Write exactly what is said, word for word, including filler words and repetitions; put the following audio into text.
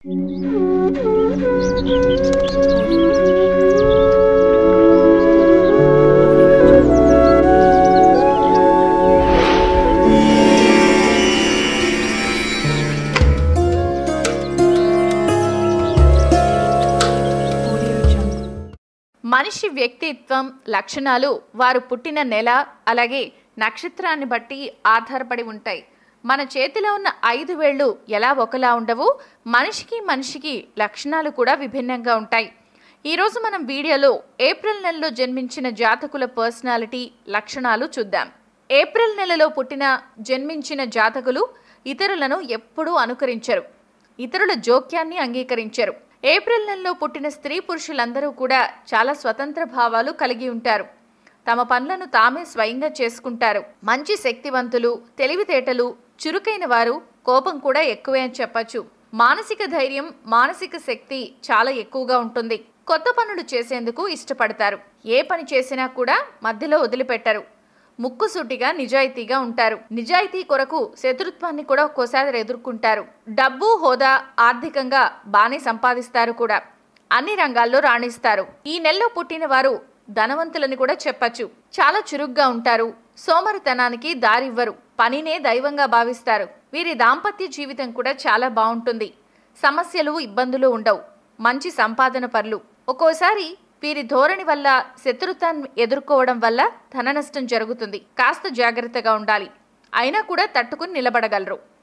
మనిషి వ్యక్తిత్వం లక్షణాలు వారు పుట్టిన నెల అలాగే నక్షత్రాన్ని బట్టి ఆధారపడి ఉంటాయి. మన చేతిలో ఉన్న ఐదు వేళ్ళు ఎలా ఒకలా ఉండవు, మనిషికి మనిషికి లక్షణాలు కూడా విభిన్నంగా ఉంటాయి. ఈరోజు మనం వీడియోలో ఏప్రిల్ నెలలో జన్మించిన జాతకుల పర్సనాలిటీ లక్షణాలు చూద్దాం. ఏప్రిల్ నెలలో పుట్టిన జన్మించిన జాతకులు ఇతరులను ఎప్పుడూ అనుకరించరు, ఇతరుల జోక్యాన్ని అంగీకరించరు. ఏప్రిల్ నెలలో పుట్టిన స్త్రీ పురుషులందరూ కూడా చాలా స్వతంత్ర భావాలు కలిగి ఉంటారు. తమ పనులను తామే స్వయంగా చేసుకుంటారు. మంచి శక్తివంతులు, తెలివితేటలు, చురుకైన వారు, కోపం కూడా ఎక్కువే అని చెప్పచ్చు. మానసిక ధైర్యం, మానసిక శక్తి చాలా ఎక్కువగా ఉంటుంది. కొత్త పనులు చేసేందుకు ఇష్టపడతారు. ఏ పని చేసినా కూడా మధ్యలో వదిలిపెట్టరు. ముక్కుసూటిగా నిజాయితీగా ఉంటారు. నిజాయితీ కొరకు శత్రుత్వాన్ని కూడా ఒక్కోసారి ఎదుర్కొంటారు. డబ్బు, హోదా, ఆర్థికంగా బాగానే సంపాదిస్తారు కూడా. అన్ని రంగాల్లో రాణిస్తారు. ఈ నెలలో పుట్టిన వారు ధనవంతులని కూడా చెప్పచ్చు. చాలా చురుగ్గా ఉంటారు. సోమరితనానికి దారివ్వరు. పనినే దైవంగా భావిస్తారు. వీరి దాంపత్య జీవితం కూడా చాలా బాగుంటుంది. సమస్యలు, ఇబ్బందులు ఉండవు. మంచి సంపాదన పరులు. ఒక్కోసారి వీరి ధోరణి వల్ల శత్రుత్వాన్ని ఎదుర్కోవడం వల్ల ధన నష్టం జరుగుతుంది. కాస్త జాగ్రత్తగా ఉండాలి. అయినా కూడా తట్టుకుని నిలబడగలరు.